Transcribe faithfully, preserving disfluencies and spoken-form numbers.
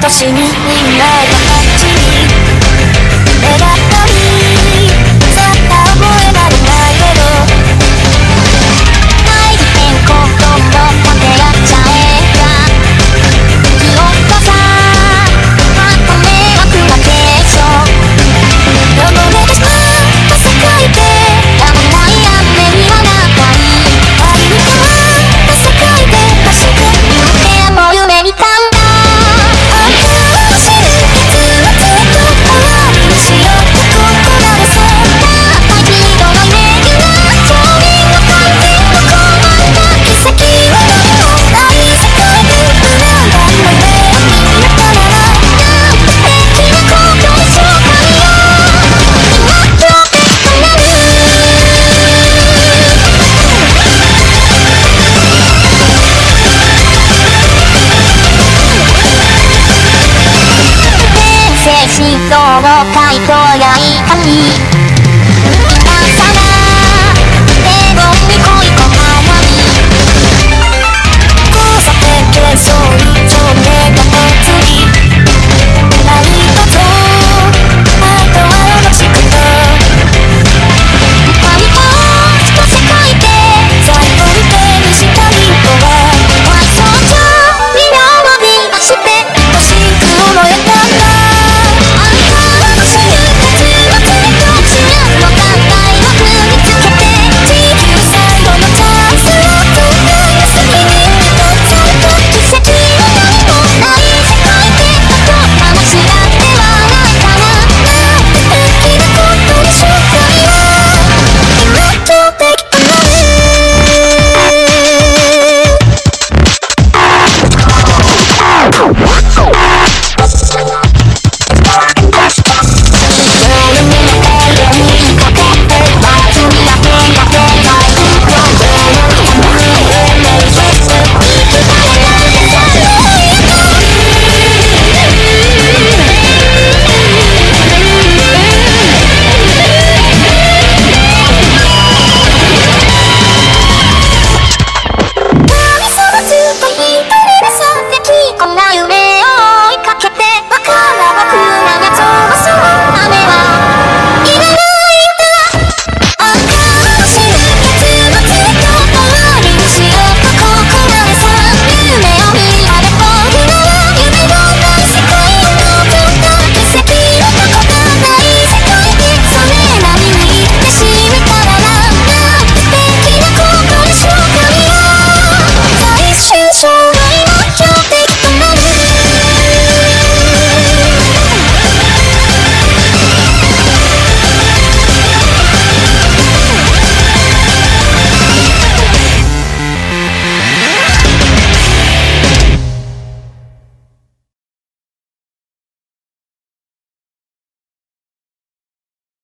年にみんなが街に目が遠いさあ覚えられないけど大事変更との盾がちゃえばずっとさまとめがくだけでしょ汚れてしまった世界でやまない雨にはなったり歩み変わった世界で走って夢も夢見たんだあんたを知る結末と終わりにしようとここまでせた大気度のイメージが少年の完全を拒んだ奇跡はどうもない世界で不安な夢を見ながらなんて平気なことでしょうかよ今今日となる精神との回答やいかに